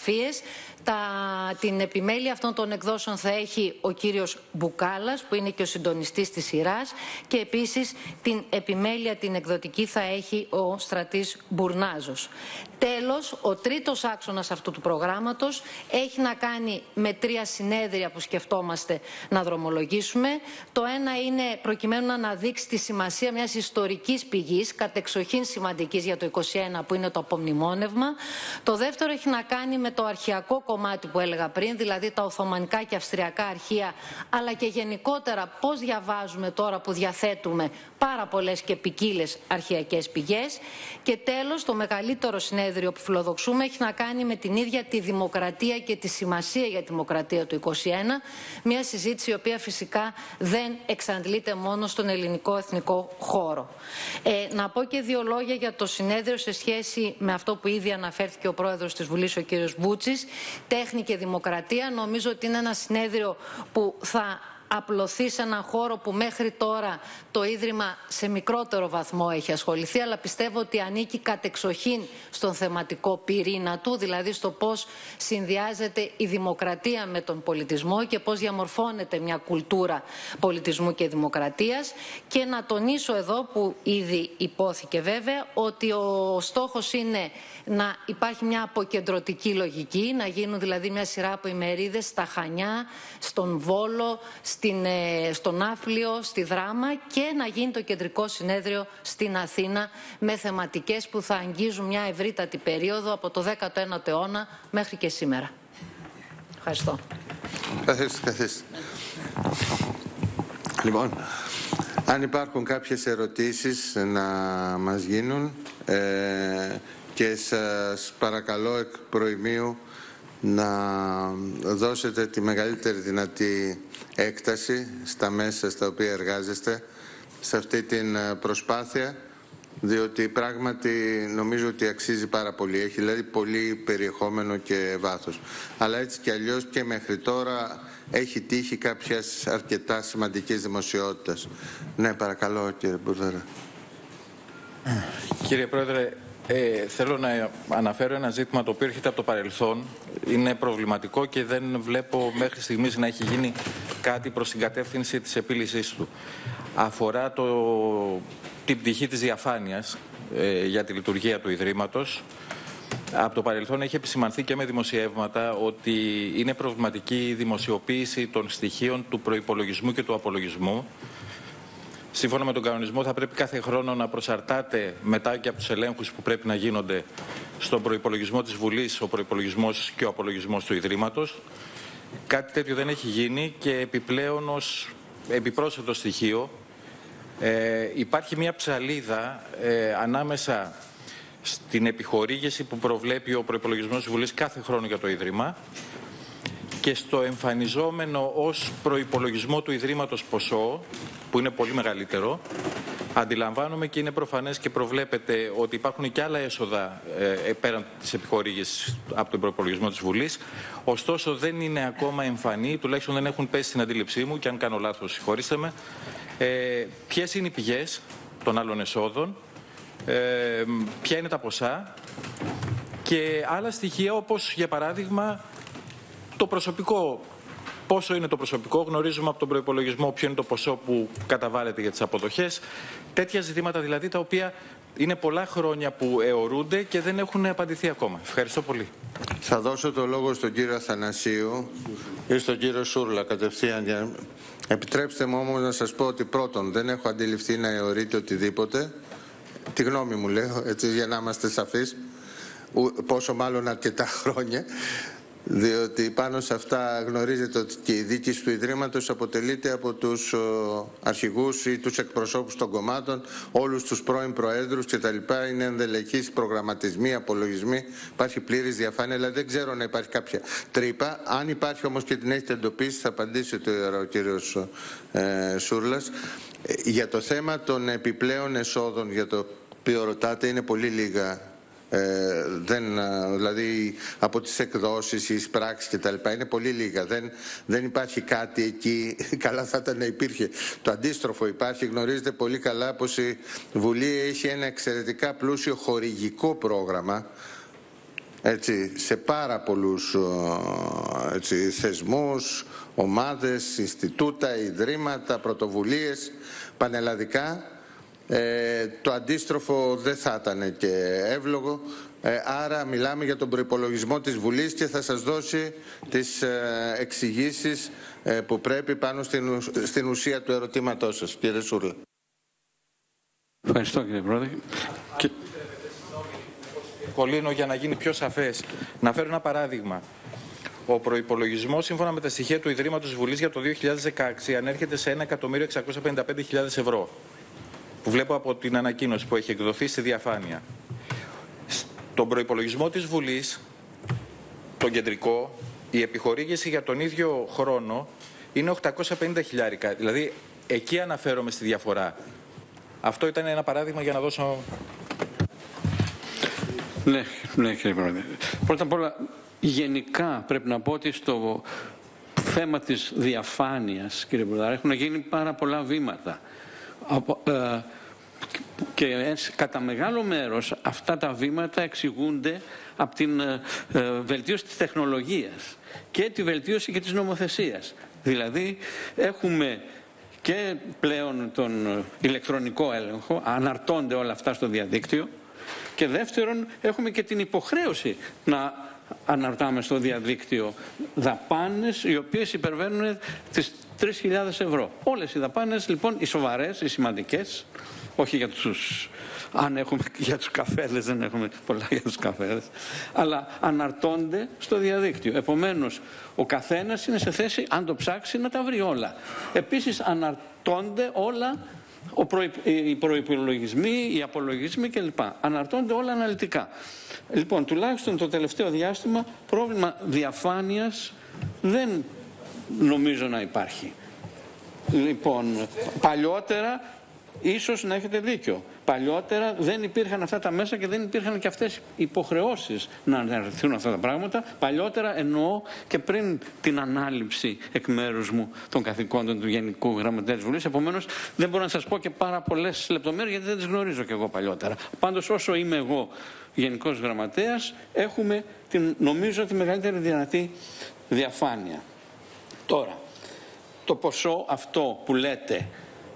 φωτογραφίες. Τα, την επιμέλεια αυτών των εκδόσεων θα έχει ο κύριος Μπουκάλας, που είναι και ο συντονιστής της σειράς, και επίσης την επιμέλεια την εκδοτική θα έχει ο Στρατής Μπουρνάζος. Τέλος, ο τρίτος άξονας αυτού του προγράμματος έχει να κάνει με τρία συνέδρια που σκεφτόμαστε να δρομολογήσουμε. Το ένα είναι προκειμένου να αναδείξει τη σημασία μιας ιστορικής πηγής, κατεξοχήν σημαντικής για το είκοσι ένα, που είναι το απομνημόνευμα. Το δεύτερο έχει να κάνει με το αρχαιακό κομμάτι που έλεγα πριν, δηλαδή τα Οθωμανικά και Αυστριακά αρχεία, αλλά και γενικότερα πώς διαβάζουμε τώρα που διαθέτουμε πάρα πολλές και ποικίλες αρχαιακές πηγές. Και τέλος, το μεγαλύτερο συνέδριο που φιλοδοξούμε έχει να κάνει με την ίδια τη δημοκρατία και τη σημασία για τη δημοκρατία του είκοσι ένα, μια συζήτηση η οποία φυσικά δεν εξαντλείται μόνο στον ελληνικό εθνικό χώρο. Ε, να πω και δύο λόγια για το συνέδριο σε σχέση με αυτό που ήδη αναφέρθηκε ο πρόεδρος της Βουλής, ο κύριος Βούτσης, τέχνη και δημοκρατία. Νομίζω ότι είναι ένα συνέδριο που θα απλωθεί σε έναν χώρο που μέχρι τώρα το Ίδρυμα σε μικρότερο βαθμό έχει ασχοληθεί, αλλά πιστεύω ότι ανήκει κατεξοχήν στον θεματικό πυρήνα του, δηλαδή στο πώς συνδυάζεται η δημοκρατία με τον πολιτισμό και πώς διαμορφώνεται μια κουλτούρα πολιτισμού και δημοκρατίας. Και να τονίσω εδώ, που ήδη υπόθηκε βέβαια, ότι ο στόχος είναι να υπάρχει μια αποκεντρωτική λογική, να γίνουν δηλαδή μια σειρά από ημερίδες στα Χανιά, στον Βόλο, στην, στον Άφλιο, στη Δράμα, και να γίνει το κεντρικό συνέδριο στην Αθήνα με θεματικές που θα αγγίζουν μια ευρύτατη περίοδο από το δέκατο ένατο αιώνα μέχρι και σήμερα. Ευχαριστώ. Καθίστε, καθίστε. Λοιπόν, αν υπάρχουν κάποιες ερωτήσεις να μας γίνουν, ε, και σας παρακαλώ εκ προημίου να δώσετε τη μεγαλύτερη δυνατή έκταση στα μέσα στα οποία εργάζεστε σε αυτή την προσπάθεια, διότι πράγματι νομίζω ότι αξίζει πάρα πολύ. Έχει δηλαδή πολύ περιεχόμενο και βάθος. Αλλά έτσι κι αλλιώς και μέχρι τώρα έχει τύχει κάποιας αρκετά σημαντικής δημοσιότητας. Ναι, παρακαλώ κύριε Μπουρδέρα. Κύριε Πρόεδρε, Ε, θέλω να αναφέρω ένα ζήτημα το οποίο έρχεται από το παρελθόν. Είναι προβληματικό και δεν βλέπω μέχρι στιγμής να έχει γίνει κάτι προς την κατεύθυνση της επίλυσης του. Αφορά το, την πτυχή της διαφάνειας ε, για τη λειτουργία του Ιδρύματος. Από το παρελθόν έχει επισημανθεί και με δημοσιεύματα ότι είναι προβληματική η δημοσιοποίηση των στοιχείων του προϋπολογισμού και του απολογισμού. Σύμφωνα με τον κανονισμό θα πρέπει κάθε χρόνο να προσαρτάται μετά και από τους ελέγχους που πρέπει να γίνονται στον προϋπολογισμό της Βουλής, ο προϋπολογισμός και ο απολογισμός του Ιδρύματος. Κάτι τέτοιο δεν έχει γίνει και επιπλέον ως επιπρόσθετο στοιχείο ε, υπάρχει μια ψαλίδα ε, ανάμεσα στην επιχορήγηση που προβλέπει ο προϋπολογισμός της Βουλής κάθε χρόνο για το Ίδρυμα και στο εμφανιζόμενο ως προϋπολογισμό του Ιδρύματος ποσό, που είναι πολύ μεγαλύτερο. Αντιλαμβάνομαι και είναι προφανές και προβλέπεται ότι υπάρχουν και άλλα έσοδα ε, πέραν της επιχορήγησης από τον προϋπολογισμό της Βουλής. Ωστόσο δεν είναι ακόμα εμφανή, τουλάχιστον δεν έχουν πέσει στην αντίληψή μου, και αν κάνω λάθος συγχωρήστε με, ε, ποιες είναι οι πηγές των άλλων εσόδων, ε, ποια είναι τα ποσά και άλλα στοιχεία, όπως για παράδειγμα το προσωπικό. Πόσο είναι το προσωπικό, γνωρίζουμε από τον προϋπολογισμό ποιο είναι το ποσό που καταβάλλεται για τις αποδοχές. Τέτοια ζητήματα δηλαδή τα οποία είναι πολλά χρόνια που αιωρούνται και δεν έχουν απαντηθεί ακόμα. Ευχαριστώ πολύ. Θα δώσω το λόγο στον κύριο Αθανασίου ή στον κύριο Σούρλα κατευθείαν. Επιτρέψτε μου όμως να σας πω ότι πρώτον δεν έχω αντιληφθεί να αιωρείται οτιδήποτε. Τη γνώμη μου λέω, έτσι για να είμαστε σαφείς, πόσο μάλλον αρκετά χρόνια. Διότι πάνω σε αυτά γνωρίζετε ότι και η διοίκηση του Ιδρύματος αποτελείται από τους αρχηγούς ή τους εκπροσώπους των κομμάτων, όλους τους πρώην προέδρους κτλ. Είναι ενδελεχείς προγραμματισμοί, απολογισμοί, υπάρχει πλήρης διαφάνεια, δηλαδή δεν ξέρω να υπάρχει κάποια τρύπα. Αν υπάρχει όμως και την έχετε εντοπίσει, θα απαντήσει τώρα ο κύριος ε, Σούρλας. Ε, για το θέμα των επιπλέον εσόδων για το οποίο ρωτάτε, είναι πολύ λίγα. Ε, δεν, δηλαδή από τις εκδόσεις, οι πράξεις και τα λοιπά είναι πολύ λίγα, δεν, δεν υπάρχει κάτι εκεί. Καλά θα ήταν να υπήρχε το αντίστροφο. Υπάρχει, γνωρίζετε πολύ καλά πως η Βουλή έχει ένα εξαιρετικά πλούσιο χορηγικό πρόγραμμα έτσι, σε πάρα πολλούς έτσι, θεσμούς, ομάδες, Ινστιτούτα, ιδρύματα, πρωτοβουλίες πανελλαδικά. Ε, το αντίστροφο δεν θα ήταν και εύλογο. Ε, άρα μιλάμε για τον προϋπολογισμό της Βουλής και θα σας δώσει τις ε, εξηγήσεις ε, που πρέπει πάνω στην, στην ουσία του ερωτήματός σας, κύριε Σούρλα. Ευχαριστώ, κύριε Πρόεδρε. Και... Κολλήνω για να γίνει πιο σαφές. Να φέρω ένα παράδειγμα. Ο προϋπολογισμός, σύμφωνα με τα στοιχεία του Ιδρύματος Βουλής για το δύο χιλιάδες δεκαέξι, ανέρχεται σε ένα εκατομμύριο εξακόσιες πενήντα πέντε χιλιάδες ευρώ. Που βλέπω από την ανακοίνωση που έχει εκδοθεί στη διαφάνεια. Στον προϋπολογισμό της Βουλής, τον κεντρικό, η επιχορήγηση για τον ίδιο χρόνο είναι οκτακόσια πενήντα χιλιάρικα. Δηλαδή, εκεί αναφέρομαι στη διαφορά. Αυτό ήταν ένα παράδειγμα για να δώσω... Ναι, ναι, κύριε Πρόεδρε. Πρώτα απ' όλα, γενικά πρέπει να πω ότι στο θέμα της διαφάνειας, κύριε Πρόεδρε, έχουν γίνει πάρα πολλά βήματα. Και κατά μεγάλο μέρος αυτά τα βήματα εξηγούνται από την βελτίωση της τεχνολογίας και τη βελτίωση και της νομοθεσίας. Δηλαδή έχουμε και πλέον τον ηλεκτρονικό έλεγχο, αναρτώνται όλα αυτά στο διαδίκτυο, και δεύτερον έχουμε και την υποχρέωση να αναρτάμε στο διαδίκτυο δαπάνες οι οποίες υπερβαίνουν τις τρεις χιλιάδες ευρώ. Όλες οι δαπάνες λοιπόν, οι σοβαρές, οι σημαντικές, όχι για τους, αν έχουμε για τους καφέδες, δεν έχουμε πολλά για τους καφέδες, αλλά αναρτώνται στο διαδίκτυο. Επομένως, ο καθένας είναι σε θέση, αν το ψάξει, να τα βρει όλα. Επίσης, αναρτώνται όλα, οι προϋπολογισμοί, οι απολογισμοί κλπ. Αναρτώνται όλα αναλυτικά. Λοιπόν, τουλάχιστον το τελευταίο διάστημα, πρόβλημα διαφάνειας δεν νομίζω να υπάρχει. Λοιπόν, παλιότερα, ίσως να έχετε δίκιο. Παλιότερα δεν υπήρχαν αυτά τα μέσα και δεν υπήρχαν και αυτές οι υποχρεώσεις να αναρτηθούν αυτά τα πράγματα. Παλιότερα εννοώ και πριν την ανάληψη εκ μέρους μου των καθηκόντων του Γενικού Γραμματέα της Βουλής. Επομένως δεν μπορώ να σας πω και πάρα πολλές λεπτομέρειες γιατί δεν τις γνωρίζω και εγώ παλιότερα. Πάντως όσο είμαι εγώ Γενικός Γραμματέας έχουμε την, νομίζω τη μεγαλύτερη δυνατή διαφάνεια. Τώρα, το ποσό αυτό που λέτε,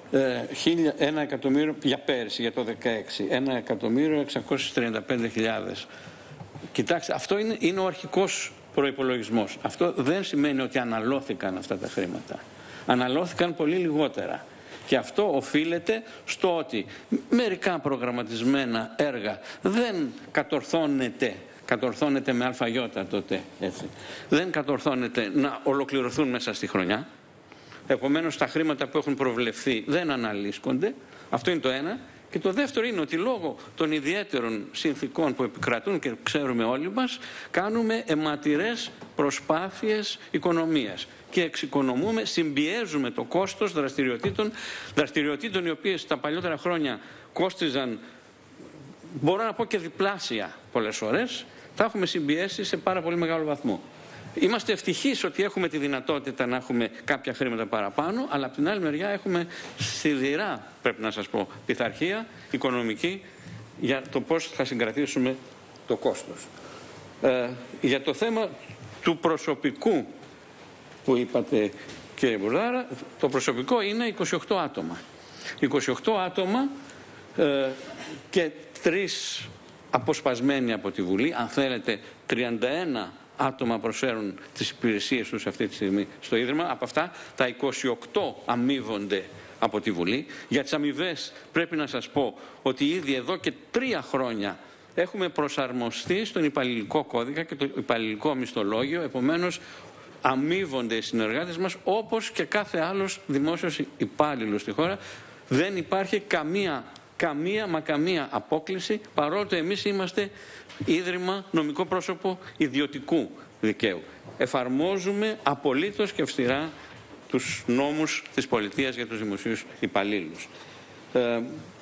ένα εκατομμύριο για πέρυσι, για το δύο χιλιάδες δεκαέξι, ένα εκατομμύριο εξακόσιες τριάντα πέντε χιλιάδες. Κοιτάξτε, αυτό είναι, είναι ο αρχικός προϋπολογισμός. Αυτό δεν σημαίνει ότι αναλώθηκαν αυτά τα χρήματα. Αναλώθηκαν πολύ λιγότερα. Και αυτό οφείλεται στο ότι μερικά προγραμματισμένα έργα δεν κατορθώνεται, κατορθώνεται με αλφαγιώτα τότε, έτσι, δεν κατορθώνεται να ολοκληρωθούν μέσα στη χρονιά. Επομένως τα χρήματα που έχουν προβλεφθεί δεν αναλύσκονται. Αυτό είναι το ένα. Και το δεύτερο είναι ότι λόγω των ιδιαίτερων συνθήκων που επικρατούν και ξέρουμε όλοι μας, κάνουμε αιματηρές προσπάθειες οικονομίας και εξοικονομούμε, συμπιέζουμε το κόστος δραστηριοτήτων, δραστηριοτήτων οι οποίες τα παλιότερα χρόνια κόστιζαν, μπορώ να πω και διπλάσια πολλές φορές, τα έχουμε συμπιέσει σε πάρα πολύ μεγάλο βαθμό. Είμαστε ευτυχείς ότι έχουμε τη δυνατότητα να έχουμε κάποια χρήματα παραπάνω, αλλά από την άλλη μεριά έχουμε σιδηρά, πρέπει να σας πω, πειθαρχία οικονομική για το πώς θα συγκρατήσουμε το κόστος. Ε, για το θέμα του προσωπικού που είπατε, κύριε Μπουρδάρα, το προσωπικό είναι είκοσι οκτώ άτομα. είκοσι οκτώ άτομα ε, και τρεις αποσπασμένοι από τη Βουλή, αν θέλετε τριάντα ένα άτομα προσφέρουν τις υπηρεσίες τους αυτή τη στιγμή στο Ίδρυμα. Από αυτά τα είκοσι οκτώ αμείβονται από τη Βουλή. Για τις αμοιβές πρέπει να σας πω ότι ήδη εδώ και τρία χρόνια έχουμε προσαρμοστεί στον υπαλληλικό κώδικα και το υπαλληλικό μισθολόγιο. Επομένως αμείβονται οι συνεργάτες μας όπως και κάθε άλλος δημόσιος υπάλληλος στη χώρα. Δεν υπάρχει καμία, καμία μα καμία απόκλιση, παρότι εμείς είμαστε Ίδρυμα νομικό πρόσωπο ιδιωτικού δικαίου. Εφαρμόζουμε απολύτως και αυστηρά τους νόμους της πολιτείας για τους δημοσίους υπαλλήλους. Ε,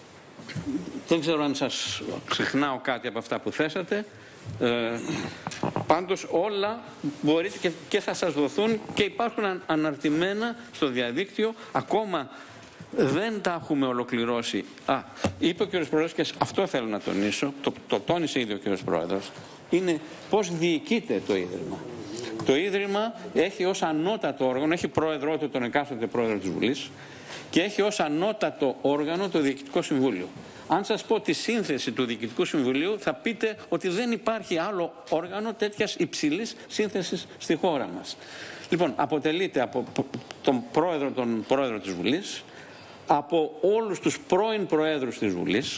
δεν ξέρω αν σας ξεχνάω κάτι από αυτά που θέσατε. Ε, πάντως όλα μπορείτε και, και θα σας δοθούν και υπάρχουν αναρτημένα στο διαδίκτυο. Ακόμα δεν τα έχουμε ολοκληρώσει. Α, είπε ο κ. Πρόεδρος και αυτό θέλω να τονίσω, το, το τόνισε ήδη ο κ. Πρόεδρος, είναι πώς διοικείται το Ίδρυμα. Το Ίδρυμα έχει ως ανώτατο όργανο, έχει πρόεδρό του τον εκάστοτε πρόεδρο της Βουλής και έχει ως ανώτατο όργανο το Διοικητικό Συμβούλιο. Αν σας πω τη σύνθεση του Διοικητικού Συμβουλίου, θα πείτε ότι δεν υπάρχει άλλο όργανο τέτοιας υψηλής σύνθεσης στη χώρα μας. Λοιπόν, αποτελείται από τον πρόεδρο, τον πρόεδρο της Βουλής, από όλους τους πρώην προέδρους της Βουλής,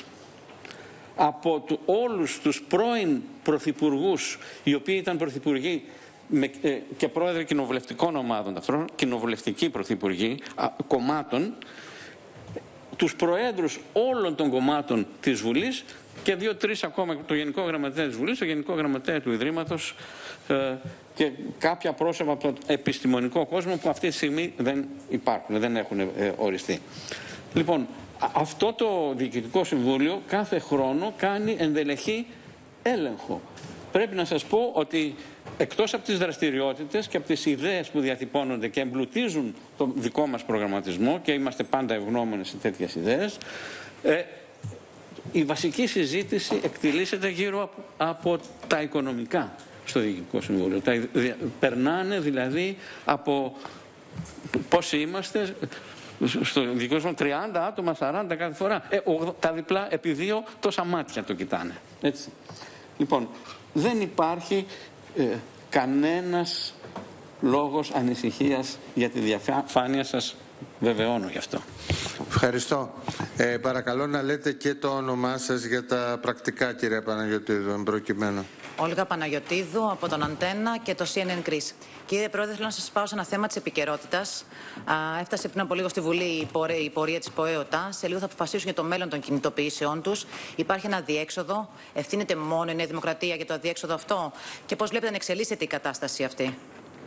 από του, όλους τους πρώην πρωθυπουργούς, οι οποίοι ήταν πρωθυπουργοί με, ε, και πρόεδροι κοινοβουλευτικών ομάδων, ταυτόχρονα, κοινοβουλευτικοί πρωθυπουργοί α, κομμάτων, τους προέδρους όλων των κομμάτων της Βουλής και δύο-τρεις ακόμα, το Γενικό Γραμματέα της Βουλής, το Γενικό Γραμματέα του Ιδρύματος ε, και κάποια πρόσωπα από τον επιστημονικό κόσμο που αυτή τη στιγμή δεν υπάρχουν, δεν έχουν ε, οριστεί. Λοιπόν, αυτό το Διοικητικό Συμβούλιο κάθε χρόνο κάνει ενδελεχή έλεγχο. Πρέπει να σας πω ότι εκτός από τις δραστηριότητες και από τις ιδέες που διατυπώνονται και εμπλουτίζουν το δικό μας προγραμματισμό, και είμαστε πάντα ευγνώμονες σε τέτοιες ιδέες, ε, η βασική συζήτηση εκτιλήσεται γύρω από, από τα οικονομικά στο Διοικητικό Συμβούλιο. Τα, περνάνε δηλαδή από πόσοι είμαστε στο Διοικητικό Συμβούλιο, τριάντα άτομα, σαράντα κάθε φορά. Ε, ο, τα διπλά επί δύο τόσα μάτια το κοιτάνε. Έτσι. Λοιπόν, δεν υπάρχει ε, κανένας λόγος ανησυχίας για τη διαφάνεια, σας βεβαιώνω γι' αυτό. Ευχαριστώ. Ε, παρακαλώ να λέτε και το όνομά σας για τα πρακτικά, κύριε Παναγιωτίδου, εμπροκειμένου. Όλγα Παναγιωτίδου από τον Αντένα και το σι εν εν Greece. Κύριε Πρόεδρε, θέλω να σας πάω σε ένα θέμα της επικαιρότητας. Έφτασε πριν από λίγο στη Βουλή η πορεία, η πορεία της ΠΟΕΟΤΑ. Σε λίγο θα αποφασίσουν για το μέλλον των κινητοποιήσεών τους. Υπάρχει ένα αδιέξοδο. Ευθύνεται μόνο η Νέα Δημοκρατία για το αδιέξοδο αυτό? Και πώς βλέπετε να εξελίσσεται η κατάσταση αυτή?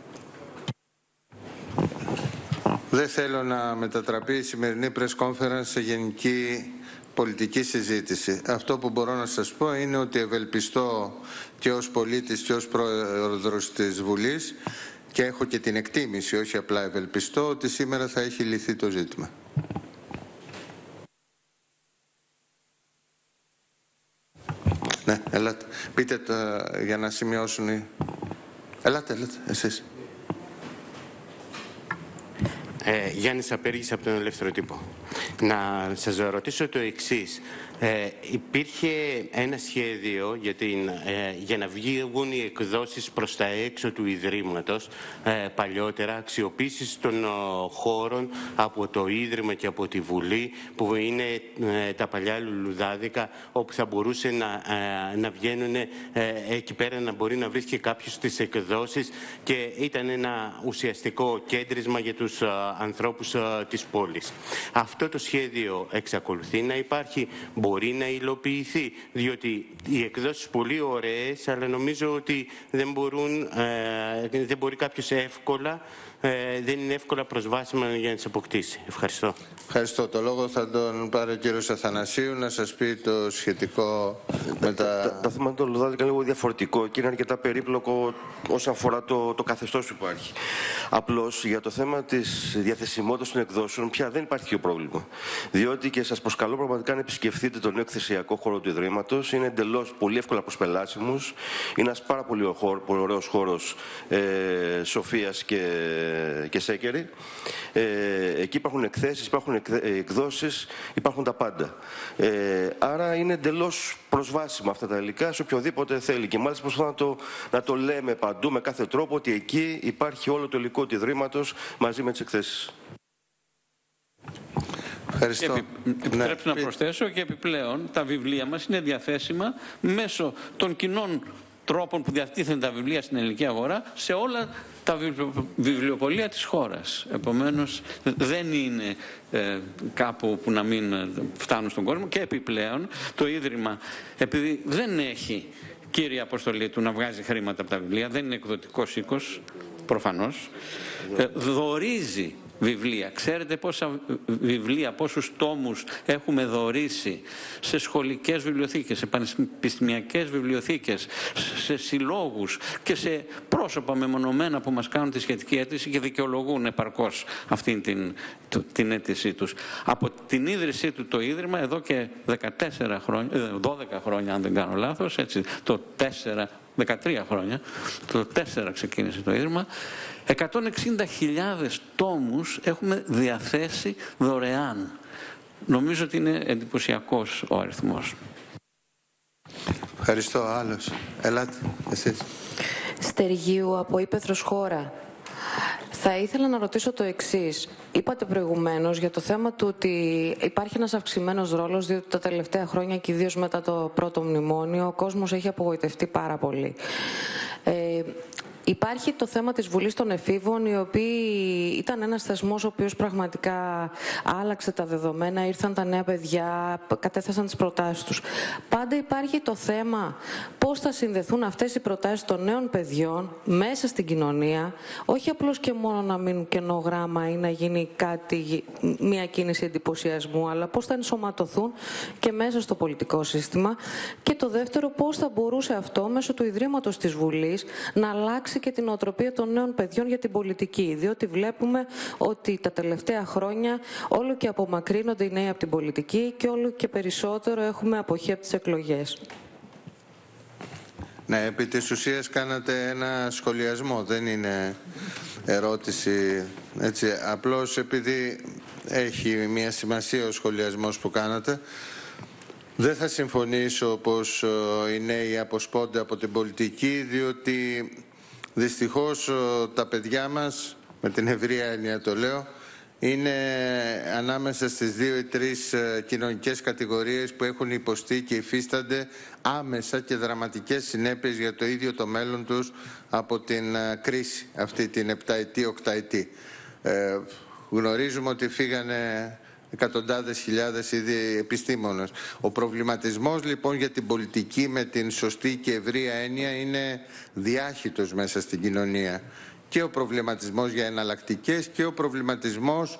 Δεν θέλω να μετατραπεί η σημερινή press conference σε γενική πολιτική συζήτηση. Αυτό που μπορώ να σας πω είναι ότι ευελπιστώ και ως πολίτης και ως πρόεδρος της Βουλής, και έχω και την εκτίμηση, όχι απλά ευελπιστώ, ότι σήμερα θα έχει λυθεί το ζήτημα. Ναι, ελάτε. Πείτε το, για να σημειώσουν οι... Ελάτε, ελάτε, εσείς. Ε, Γιάννης Απέργης από τον Ελεύθερο Τύπο. Να σας ρωτήσω το εξής. Ε, υπήρχε ένα σχέδιο για, την, ε, για να βγουν οι εκδόσεις προς τα έξω του Ιδρύματος ε, παλιότερα, αξιοποίησης των ε, χώρων από το Ίδρυμα και από τη Βουλή, που είναι ε, τα παλιά λουλουδάδικα, όπου θα μπορούσε να, ε, να βγαίνουν ε, εκεί πέρα, να μπορεί να βρίσκει κάποιος τις εκδόσεις, και ήταν ένα ουσιαστικό κέντρισμα για τους ε, ανθρώπους ε, της πόλης. Αυτό το σχέδιο εξακολουθεί να υπάρχει? Μπορεί να υλοποιηθεί? Διότι οι εκδόσεις πολύ ωραίες, αλλά νομίζω ότι δεν, μπορούν, ε, δεν μπορεί κάποιος εύκολα, ε, δεν είναι εύκολα προσβάσιμα για να τις αποκτήσει. Ευχαριστώ. Ευχαριστώ. Το λόγο θα τον πάρει ο κύριος Αθανασίου να σας πει το σχετικό με τα... Τα, τα θέματα του λουλουδάδικα είναι λίγο διαφορετικό και είναι αρκετά περίπλοκο όσον αφορά το, το καθεστώς που υπάρχει. Απλώς για το θέμα της διαθεσιμότητας των εκδόσεων πια δεν υπάρχει το πρόβλημα. Διότι, και σας προσκαλώ πραγματικά να επισκεφθείτε τον νέο εκθεσιακό χώρο του Ιδρύματος, είναι εντελώς πολύ εύκολα προσπελάσιμος. Είναι ένας πάρα πολύ, πολύ ωραίος χώρος ε, Σοφίας και, και Σέκερη. Ε, εκεί υπάρχουν εκθέσεις, υπάρχουν εκδόσεις, υπάρχουν τα πάντα. Ε, άρα είναι εντελώς προσβάσιμα αυτά τα υλικά σε οποιοδήποτε θέλει. Και μάλιστα προσπαθούμε να το, να το λέμε παντού με κάθε τρόπο ότι εκεί υπάρχει όλο το υλικό του Ιδρύματος μαζί με τις εκθέσεις. Ευχαριστώ. Επι... Επιτρέψτε ναι. να προσθέσω, και επιπλέον τα βιβλία μας είναι διαθέσιμα μέσω των κοινών τρόπων που διατίθενται τα βιβλία στην ελληνική αγορά σε όλα τα βιβλιοπωλεία της χώρας. Επομένως δεν είναι ε, κάπου που να μην φτάνουν στον κόσμο, και επιπλέον το Ίδρυμα, επειδή δεν έχει κύρια αποστολή του να βγάζει χρήματα από τα βιβλία, δεν είναι εκδοτικός οίκος προφανώς, ε, δωρίζει βιβλία. Ξέρετε πόσα βιβλία, πόσους τόμους έχουμε δωρήσει σε σχολικές βιβλιοθήκες, σε πανεπιστημιακές βιβλιοθήκες, σε συλλόγους και σε πρόσωπα μεμονωμένα που μας κάνουν τη σχετική αίτηση και δικαιολογούν επαρκώς αυτήν την, την αίτησή τους. Από την ίδρυσή του το Ίδρυμα εδώ και δεκατέσσερα χρόνια, δώδεκα χρόνια αν δεν κάνω λάθος, έτσι, το τέσσερα δεκατρία χρόνια, το τέσσερα ξεκίνησε το Ίδρυμα, εκατόν εξήντα χιλιάδες τόμους έχουμε διαθέσει δωρεάν. Νομίζω ότι είναι εντυπωσιακός ο αριθμός. Ευχαριστώ. Άλλος. Ελάτε, εσείς. Στεργίου από Ήπεθρος Χώρα. Θα ήθελα να ρωτήσω το εξής. Είπατε προηγουμένως για το θέμα του ότι υπάρχει ένας αυξημένος ρόλος, διότι τα τελευταία χρόνια και ιδίως μετά το πρώτο μνημόνιο ο κόσμος έχει απογοητευτεί πάρα πολύ. Ε, Υπάρχει το θέμα της Βουλής των Εφήβων, η οποία ήταν ένας θεσμός ο οποίος πραγματικά άλλαξε τα δεδομένα, ήρθαν τα νέα παιδιά, κατέθεσαν τις προτάσεις τους. Πάντα υπάρχει το θέμα πώς θα συνδεθούν αυτές οι προτάσεις των νέων παιδιών μέσα στην κοινωνία, όχι απλώς και μόνο να μείνουν κενό γράμμα ή να γίνει κάτι, μια κίνηση εντυπωσιασμού, αλλά πώς θα ενσωματωθούν και μέσα στο πολιτικό σύστημα. Και το δεύτερο, πώς θα μπορούσε αυτό μέσω του Ιδρύματος της Βουλής να αλλάξει και την νοοτροπία των νέων παιδιών για την πολιτική. Διότι βλέπουμε ότι τα τελευταία χρόνια όλο και απομακρύνονται οι νέοι από την πολιτική και όλο και περισσότερο έχουμε αποχή από τις εκλογές. Ναι, επί της ουσίας κάνατε ένα σχολιασμό, δεν είναι ερώτηση, έτσι. Απλώς επειδή έχει μια σημασία ο σχολιασμός που κάνατε, δεν θα συμφωνήσω πως οι νέοι αποσπώνται από την πολιτική, διότι δυστυχώς τα παιδιά μας, με την ευρία έννοια το λέω, είναι ανάμεσα στις δύο ή τρεις κοινωνικές κατηγορίες που έχουν υποστεί και υφίστανται άμεσα και δραματικές συνέπειες για το ίδιο το μέλλον τους από την κρίση αυτή την επταετή, οκταετή. Ε, γνωρίζουμε ότι φύγανε εκατοντάδες χιλιάδες ήδη επιστήμονες. Ο προβληματισμός λοιπόν για την πολιτική με την σωστή και ευρεία έννοια είναι διάχυτος μέσα στην κοινωνία. Και ο προβληματισμός για εναλλακτικές και ο προβληματισμός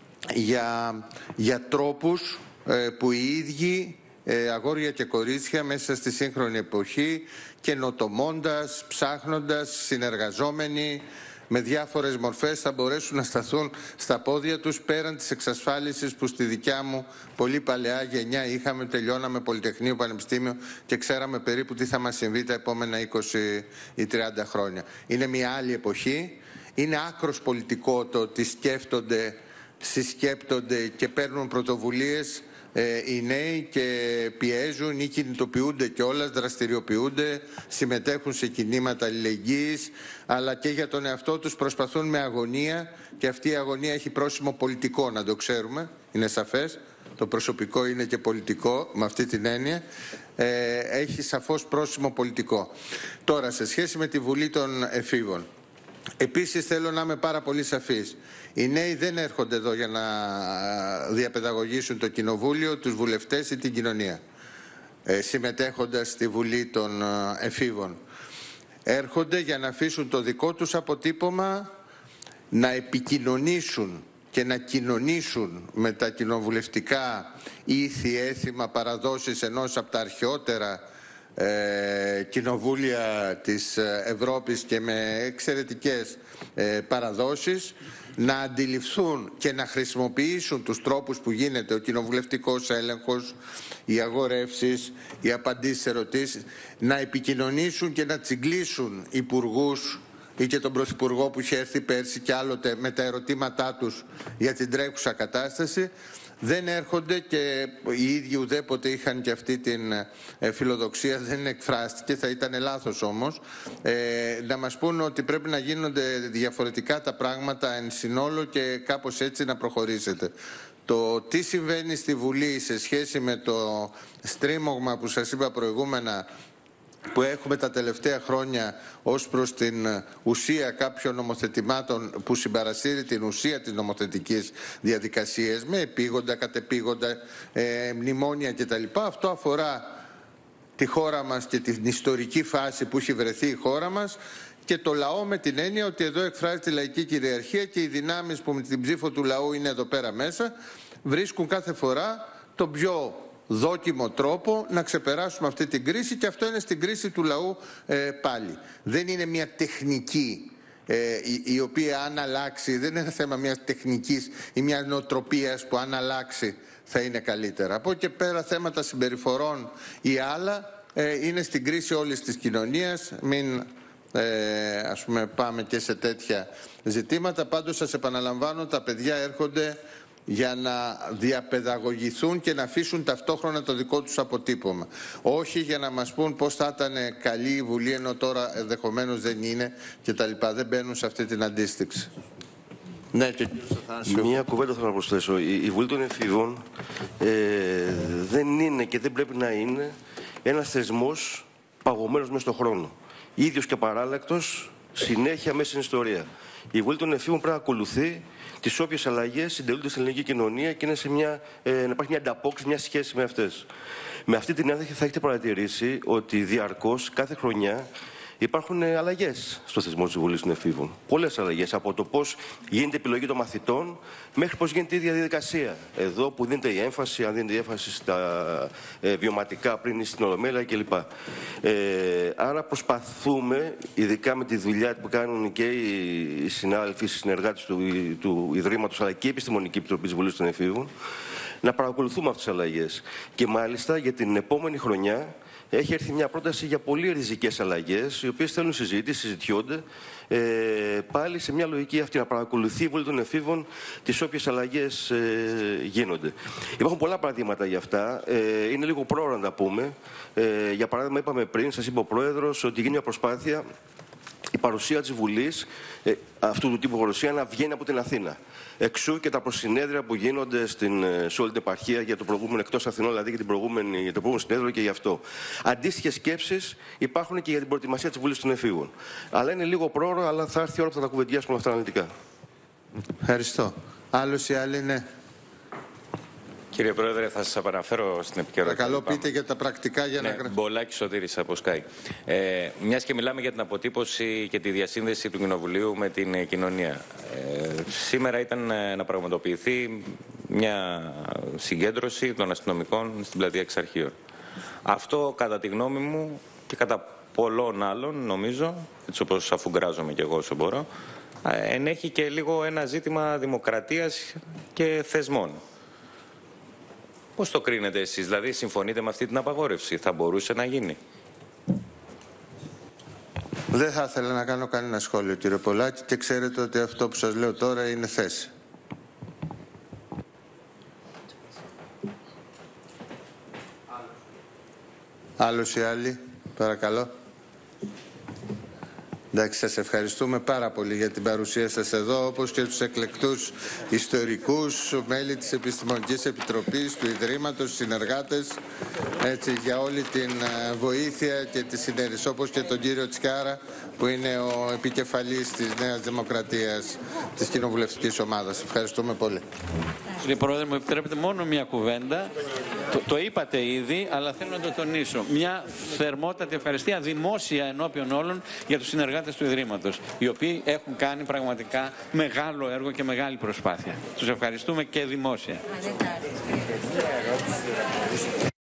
για, για τρόπους ε, που οι ίδιοι ε, αγόρια και κορίτσια μέσα στη σύγχρονη εποχή, καινοτομώντας, ψάχνοντας, συνεργαζόμενοι με διάφορες μορφές θα μπορέσουν να σταθούν στα πόδια τους, πέραν της εξασφάλισης που στη δικιά μου πολύ παλαιά γενιά είχαμε, τελειώναμε Πολυτεχνείο, Πανεπιστήμιο και ξέραμε περίπου τι θα μας συμβεί τα επόμενα είκοσι ή τριάντα χρόνια. Είναι μια άλλη εποχή, είναι άκρος πολιτικό το ότι σκέφτονται, συσκέπτονται και παίρνουν πρωτοβουλίες ε, οι νέοι και πιέζουν ή κινητοποιούνται κιόλας, δραστηριοποιούνται, συμμετέχουν σε κινήματα αλληλεγγύης, αλλά και για τον εαυτό τους προσπαθούν με αγωνία, και αυτή η αγωνία έχει πρόσημο πολιτικό, να το ξέρουμε, είναι σαφές, το προσωπικό είναι και πολιτικό με αυτή την έννοια, ε, έχει σαφώς πρόσημο πολιτικό. Τώρα, σε σχέση με τη Βουλή των Εφήβων, επίσης θέλω να είμαι πάρα πολύ σαφής. Οι νέοι δεν έρχονται εδώ για να διαπαιδαγωγήσουν το κοινοβούλιο, τους βουλευτές ή την κοινωνία, ε, συμμετέχοντας στη Βουλή των Εφήβων. Έρχονται για να αφήσουν το δικό τους αποτύπωμα, να επικοινωνήσουν και να κοινωνήσουν με τα κοινοβουλευτικά ήθη, έθιμα, παραδόσεις ενός από τα αρχαιότερα Ε, κοινοβούλια της Ευρώπης και με εξαιρετικές ε, παραδόσεις, να αντιληφθούν και να χρησιμοποιήσουν τους τρόπους που γίνεται ο κοινοβουλευτικός έλεγχος, οι αγορεύσεις, οι απαντήσεις σε ερωτήσεις, να επικοινωνήσουν και να τσιγκλίσουν υπουργούς ή και τον Πρωθυπουργό που είχε έρθει πέρσι και άλλοτε με τα ερωτήματά τους για την τρέχουσα κατάσταση. Δεν έρχονται και οι ίδιοι ουδέποτε είχαν και αυτή την ε, φιλοδοξία, δεν εκφράστηκε, θα ήταν λάθος όμως, ε, να μας πούν ότι πρέπει να γίνονται διαφορετικά τα πράγματα εν συνόλο και κάπως έτσι να προχωρήσετε. Το τι συμβαίνει στη Βουλή σε σχέση με το στρίμωγμα που σας είπα προηγούμενα, που έχουμε τα τελευταία χρόνια ως προς την ουσία κάποιων νομοθετημάτων που συμπαρασύρει την ουσία της νομοθετικής διαδικασίας με επίγοντα, κατεπίγοντα, ε, μνημόνια κτλ. Αυτό αφορά τη χώρα μας και την ιστορική φάση που έχει βρεθεί η χώρα μας και το λαό, με την έννοια ότι εδώ εκφράζεται η λαϊκή κυριαρχία και οι δυνάμεις που με την ψήφο του λαού είναι εδώ πέρα μέσα βρίσκουν κάθε φορά τον πιο δόκιμο τρόπο να ξεπεράσουμε αυτή την κρίση, και αυτό είναι στην κρίση του λαού ε, πάλι. Δεν είναι μια τεχνική ε, η, η οποία αν αλλάξει, δεν είναι ένα θέμα μιας τεχνικής ή μιας νοοτροπίας που αν αλλάξει θα είναι καλύτερα. Από εκεί και πέρα θέματα συμπεριφορών ή άλλα ε, είναι στην κρίση όλης της κοινωνίας. Μην ε, ας πούμε πάμε και σε τέτοια ζητήματα. Πάντως σας επαναλαμβάνω, τα παιδιά έρχονται για να διαπαιδαγωγηθούν και να αφήσουν ταυτόχρονα το δικό τους αποτύπωμα. Όχι για να μας πούν πώς θα ήταν καλή η Βουλή, ενώ τώρα ενδεχομένως δεν είναι κτλ. Δεν μπαίνουν σε αυτή την αντίστοιξη. Ναι, και... Μία κουβέντα θέλω να προσθέσω. Η, η Βουλή των Εφήβων ε, δεν είναι και δεν πρέπει να είναι ένας θεσμός παγωμένος μέσα στον χρόνο. Ίδιος και παράλλακτος, συνέχεια μέσα στην ιστορία. Η Βουλή των Εφήβων πρέπει να ακολουθεί τις όποιες αλλαγές συντελούνται στην ελληνική κοινωνία και είναι σε μια, ε, να υπάρχει μια ανταπόκριση, μια σχέση με αυτές. Με αυτή την έννοια θα έχετε παρατηρήσει ότι διαρκώς κάθε χρονιά υπάρχουν αλλαγές στο θεσμό της Βουλής των Εφήβων. Πολλές αλλαγές. Από το πώς γίνεται η επιλογή των μαθητών μέχρι πώς γίνεται η ίδια διαδικασία. Εδώ που δίνεται η έμφαση, αν δίνεται η έμφαση στα ε, βιωματικά πριν στην Ολομέλεια κλπ. Ε, άρα προσπαθούμε, ειδικά με τη δουλειά που κάνουν και οι συνάδελφοι, οι συνεργάτες του, του Ιδρύματος αλλά και η Επιστημονική Επιτροπή της Βουλής των Εφήβων, να παρακολουθούμε αυτές τις αλλαγές. Και μάλιστα για την επόμενη χρονιά έχει έρθει μια πρόταση για πολύ ριζικές αλλαγές, οι οποίες θέλουν συζήτηση, συζητιόνται, ε, πάλι σε μια λογική αυτή να παρακολουθεί η Βουλή των Εφήβων τις όποιες αλλαγές ε, γίνονται. Υπάρχουν πολλά παραδείγματα για αυτά. Ε, είναι λίγο πρόωρο να τα πούμε. Ε, για παράδειγμα, είπαμε πριν, σας είπε ο Πρόεδρος, ότι γίνει μια προσπάθεια η παρουσία της Βουλής, ε, αυτού του τύπου παρουσία, να βγαίνει από την Αθήνα. Εξού και τα προσυνέδρια που γίνονται στην, σε όλη την επαρχία για το προηγούμενο, εκτός Αθηνών, δηλαδή για, την προηγούμενη, για το προηγούμενο συνέδριο και γι' αυτό. Αντίστοιχες σκέψεις υπάρχουν και για την προετοιμασία της Βουλής των Εφήβων. Αλλά είναι λίγο πρόωρο, αλλά θα έρθει η ώρα που θα τα κουβεντιάσουμε αυτά αναλυτικά. Ευχαριστώ. Άλλος ή άλλοι, ναι. Κύριε Πρόεδρε, θα σας επαναφέρω στην επικαιρότητα. Παρακαλώ, πείτε για τα πρακτικά για ναι, να... Μπολάκη Σωτήρης από Sky. Ε, μιας και μιλάμε για την αποτύπωση και τη διασύνδεση του Κοινοβουλίου με την κοινωνία. Ε, σήμερα ήταν να πραγματοποιηθεί μια συγκέντρωση των αστυνομικών στην πλατεία Εξαρχείων. Αυτό, κατά τη γνώμη μου και κατά πολλών άλλων, νομίζω, έτσι όπως αφουγκράζομαι κι εγώ όσο μπορώ, ενέχει και λίγο ένα ζήτημα δημοκρατίας και θεσμών. Πώς το κρίνετε εσείς, δηλαδή συμφωνείτε με αυτή την απαγόρευση, θα μπορούσε να γίνει? Δεν θα ήθελα να κάνω κανένα σχόλιο, κύριε Πολάκη, και ξέρετε ότι αυτό που σας λέω τώρα είναι θέση. Άλλος ή άλλοι, παρακαλώ. Εντάξει, σας ευχαριστούμε πάρα πολύ για την παρουσία σας εδώ, όπως και τους εκλεκτούς ιστορικούς, μέλη της Επιστημονικής Επιτροπής, του Ιδρύματος, συνεργάτες, έτσι, για όλη την βοήθεια και τη συνέντευξη, όπως και τον κύριο Τσικάρα, που είναι ο επικεφαλής της Νέας Δημοκρατίας, της κοινοβουλευτικής ομάδας. Ευχαριστούμε πολύ. Κύριε Πρόεδρε, μου επιτρέπετε μόνο μια κουβέντα. Το, το είπατε ήδη, αλλά θέλω να το τονίσω. Μια θερμότατη ευχαριστία δημόσια ενώπιον όλων για τους συνεργάτες του Ιδρύματος, οι οποίοι έχουν κάνει πραγματικά μεγάλο έργο και μεγάλη προσπάθεια. Τους ευχαριστούμε και δημόσια.